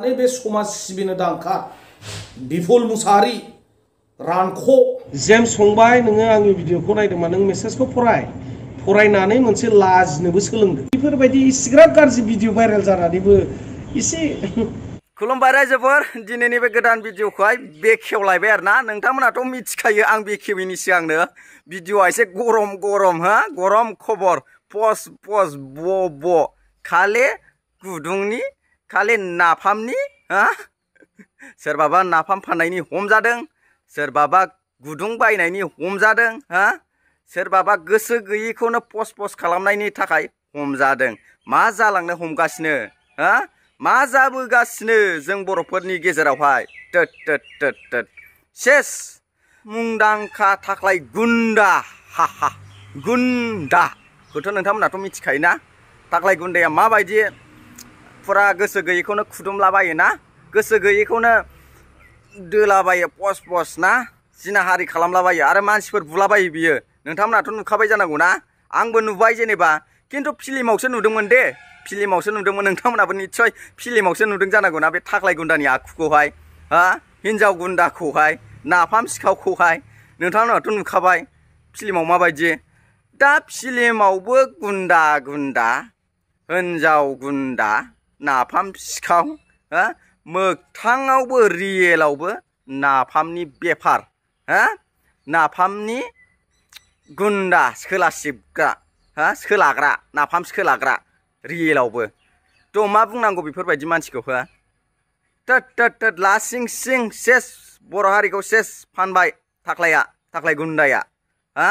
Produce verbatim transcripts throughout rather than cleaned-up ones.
बे समाज सिबिनो दांखा बिफुल मुसाहारि रानख' जेम्स फंबाय नोङो आंनि भिडिअखौ नायदोंबा नों मेसेजखौ फराय फरायनानै मोनसे लाजिनोबो सोलोंदों बेफोरबायदि इसिग्राब गाज्रि भिडिअ भाइरेल जानानैबो एसे खुलुमबाय रायजोफोर दिनैनि बे गोदान भिडिअखौहाय बेखेवलायबाय आरोना नोंथांमोनाथ' मिथिखायो आं बेखेवैनि सिगांनो भिडिअआ एसे गरम गरम हा गरम खबर पस्ट पस्ट ब ब खाले गुदुंनि खाले नाफामनि हा सोरबाबा नाफाम फाननायनि हमजादों सोरबाबा गुदुं बायनायनि हमजादों हा सोरबाबा गोसो गैयैखौनो पस्ट पस्ट खालामनायनि थाखाय हमजादों मा जालांनो हमगासिनो हा मा जाबोगासिनो जों बर'फोरनि गेजेरावहाय टोट टोट टोट टोट सेस मुंदांखा थाख्लाय गुन्दा हा हा गुन्दा खौथ' नोंथांमोनाथ' मिथिखायोना थाख्लाय गुन्दाया माबायदि फुरा गोसो गैयैखौनो खुदुमलाबायोना गोसो गैयैखौनो दोलाबायो पस्ट पस्ट ना जिनाहारि खालामलाबायो आरो मानसिफोर बुलाबायो बियो नोंथांमोनाथ' नुखाबाय जानांगौ ना आंबो नुबाय जेनेबा खिन्थु फिल्मावसो नुदोंमोन दे फिल्मावसो नुदोंमोन नोंथांमोनाबो निस्सय फिल्मावसो नुदों जानांगौ ना बे थाख्लाय गुन्दानि आखुखौहाय हा हिन्जाव गुन्दाखौहाय नाफाम सिखावखौहाय नोंथांमोनाथ' नुखाबाय फिल्माव माबायदि दा फिल्मावबो गुन्दा गुन्दा हिन्जाव गुन्दा नाफाम सिखाव हा मोगथाङावबो रियेलावबो नाफामनि बेफार हा नाफामनि गुन्दा सोलासिबग्रा हा सोलाग्रा नाफाम सोलाग्रा रियेलावबो थ' मा बुंनांगौ बेफोरबायदि मानसिखौ हो टोट टोट टोट लासिं सिं सेस बर' हारिखौ सेस फानबाय थाख्लाया थाख्लाय गुन्दाया हा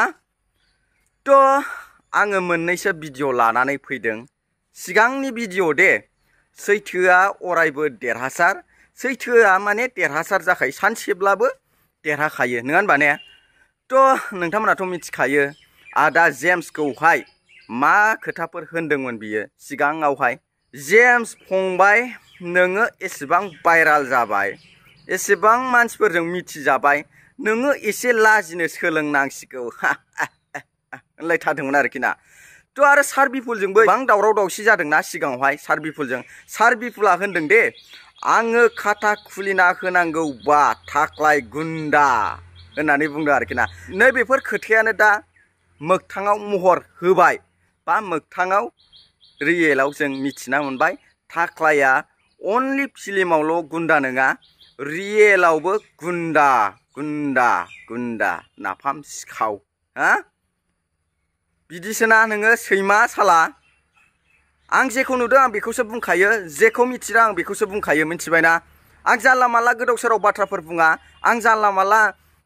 थ' आङो मोननैसो भिडिअ लानानै फैदों सिगांनि भिडिअ दे सैथोआ अरायबो देरहासार सैथोआ माने देरहासार जाखायो सानसेब्लाबो देरहाखायो नङा होनबा ने थ' नोंथांमोनाथ' मिथिखायो आदा जेम्सखौहाय मा खोथाफोर होनदोंमोन बियो सिगाङावहाय जेम्स फंबाय नोङो एसेबां भाइराल जाबाय एसेबां मानसिफोरजों मिथिजाबाय नोङो एसे लाजिनो सोलोंनांसिगौ होनलायथारदोंमोन आरोखि ना थ' आरो सारबिफुलजोंबो गोबां दावराव दावसि जादोंना सिगाङावहाय सारबिफुलजों सारबिफुला होनदों दे आङो खाथा खुलिना होनांगौबा थाख्लाय गुन्दा होननानै बुंदों आरोखि ना नै बेफोर खोथायानो दा मोगथाङाव महर होबाय बा मोगथाङाव रियेलाव जों मिथिना मोनबाय थाख्लाया अनलि फिल्मावल' गुन्दा नङा रियेलावबो गुन्दा गुन्दा गुन्दा नाफाम सिखाव हा बिदिसोना नोङो सैमा साला आं जेखौ नुदों आं बेखौसो बुंखायो जेखौ मिथिदों आं बेखौसो बुंखायो मिथिबायना आं जानला माला गोदाव सोराव बाथ्राफोर बुङा आं जानला माला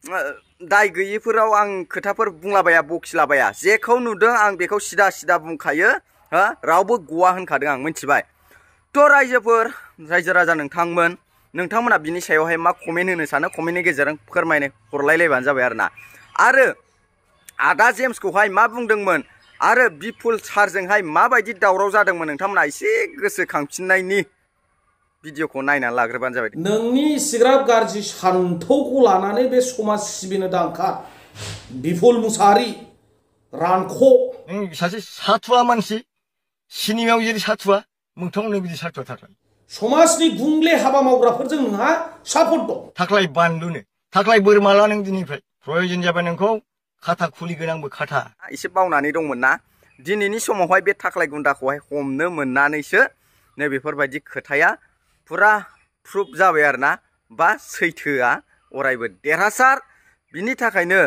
दाय गैयिफोराव आं खोथाफोर बुंलाबाया बखिलाबाया जेखौ नुदों आं बेखौ सिदा सिदा बुंखायो हा रावबो गवा होनखादों आं मिथिबाय थ' रायजोफोर रायजो राजा नोंथांमोन नोंथांमोना बिनि सायावहाय मा कमेन्ट होनो सानो कमेन्टनि गेजेरजों फोरमायनो हरलायलायबानो जाबाय आरोना आरो आदा जेम्सखौहाय मा बुंदोंमोन आरो बिपुल सारजोंहाय माबायदि दावराव जादोंमोन नोंथांमोना एसे गोसोखांफिननायनि भिडिअखौ नायनानै लाग्रोबानो जाबाय नोंनि इसिग्राब गाज्रि सान्थौखौ लानानै बे समाज सिबिनो दांखा बिफुल मुसाहारि रानख' नों सासे साथुवा मानसि सिनेमायाव जेरै साथुवा मोगथाङाव बिदि साथुवा थाख्लाय समाजनि गुंले हाबा मावग्राफोरजों नोंहा सापर्ट दं थाख्लाय बानलुनो थाख्लाय बोरमाला नों दिनैनिफ्राय प्रयजन जाबाय नोंखौ खाथा खुलिगोन आंबो खाथा एसे बावनानै दंमोन ना दिनैनि समावहाय बे थाख्लाय गुन्दाखौहाय हमनो मोननानैसो नै बेफोरबायदि खोथाया फुरा प्रुफ जाबाय आरोना बा सैथोआ अरायबो देरहासार बिनि थाखायनो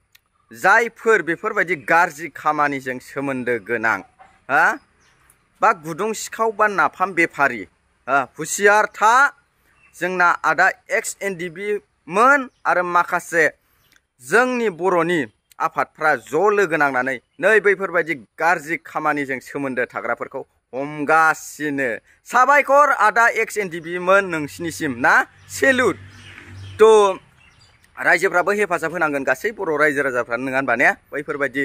जायफोर बेफोरबायदि गाज्रि खामानिजों सोमोन्दो गोनां हा बा गुदुं सिखाव बा नाफाम बेफारि हा हुसियार था जोंना आदा एक्स एन डि बि मोन आरो माखासे जोंनि बर'नि आफादफ्रा ज' लोगो नांनानै नै बैफोरबायदि गाज्रि खामानिजों सोमोन्दो थाग्राफोरखौ हमगासिनो साबायखर आदा एक्स एन डि बि मोन नोंसिनिसिम ना सेलुट थ' रायजोफ्राबो हेफाजाब होनांगोन गासै बर' रायजो राजाफ्रानो नङा होनबा ने बैफोरबायदि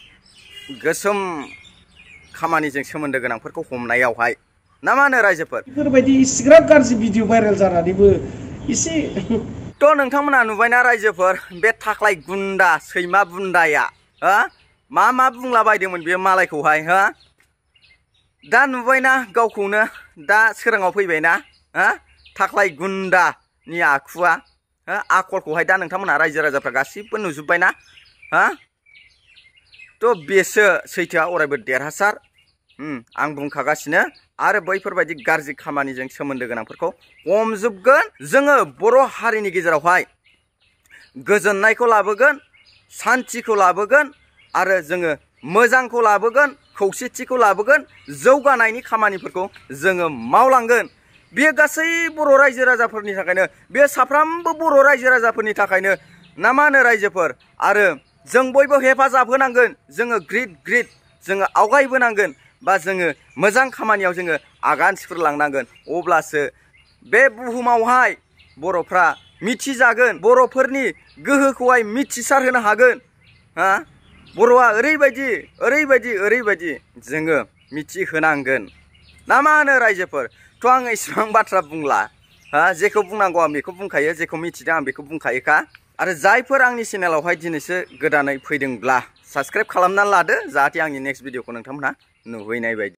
गोसोम खामानिजों सोमोन्दो गोनांफोरखौ हमनायावहाय ना मा होनो रायजोफोर बेफोरबायदि इसिग्राब गाज्रि भिडिअ भाइरेल जानानैबो एसे थ' नोंथांमोना नुबायना रायजोफोर बे थाख्लाय गुन्दा सैमा बुन्दाया हा मा मा बुंलाबायदोंमोन बे मालायखौहाय हा दा नुबायना गावखौनो दा सोराङाव फैबायना हा थाख्लाय गुन्दानि आखुआ हो आखलखौहाय दा नोंथांमोना रायजो राजाफ्रा गासिबो नुजोब्बायना हा थ' बेसो सैथोआ अरायबो देरहासार आं बुंखागासिनो आरो बैफोरबायदि गाज्रि खामानिजों सोमोन्दो गोनांफोरखौ हमजोबगोन जोङो बर' हारिनि गेजेरावहाय गोजोननायखौ लाबोगोन शान्तिखौ लाबोगोन आरो जोङो मोजांखौ लाबोगोन खौसेथिखौ लाबोगोन जौगानायनि खामानिफोरखौ जोङो मावलांगोन बेयो गासै बर' रायजो राजाफोरनि थाखायनो बेयो साफ्रोमबो बर' रायजो राजाफोरनि थाखायनो ना मा होनो रायजोफोर आरो जों बयबो हेफाजाब होनांगोन जोङो ग्रिद ग्रिद जोङो आवगायबोनांगोन बा जोङो मोजां खामानियाव जोङो आगान सुरलांनांगोन अब्लासो बे बुहुमावहाय बर'फ्रा मिथिजागोन बर'फोरनि गोहोखौहाय मिथिसार होनो हागोन हा बर'आ ओरैबायदि ओरैबायदि ओरैबायदि जोङो मिथिहोनांगोन ना मा होनो रायजोफोर थ' आं इसेबां बाथ्रा बुंला हा जेखौ बुंनांगौ आं बेखौ बुंखायो जेखौ मिथिदों आं बेखौ बुंखायोखा आरो जायफोर आंनि चेनेलावहाय दिनैसो गोदानै फैदोंब्ला साबस्क्राइब खालामनानै लादो जाहाथे आंनि नेक्स्ट भिडिअखौ नोंथांमोनहा नुहैनाय बायदि